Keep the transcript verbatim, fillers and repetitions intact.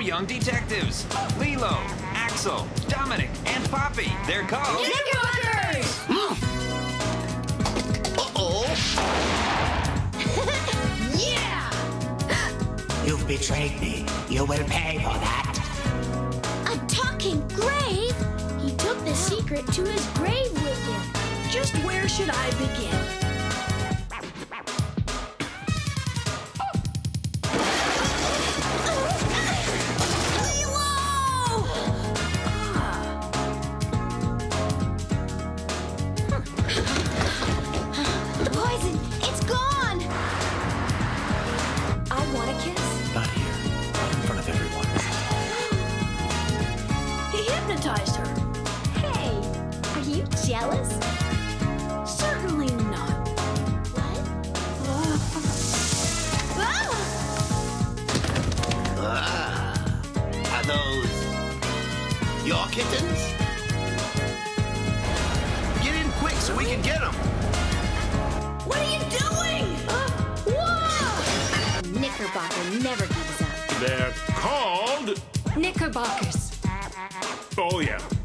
young detectives. Lilo, Axel, Dominic, and Poppy. They're called... Knickerbockers! Uh-oh! Yeah! You've betrayed me. You will pay for that. A talking grave? He took the secret to his grave with him. Just where should I begin? Her. Hey, are you jealous? Certainly not. What? Ah. Ah. Are those your kittens? Get in quick so we can get them. What are you doing? Uh, whoa! Knickerbocker never gives up. They're called... Knickerbockers. Oh, yeah.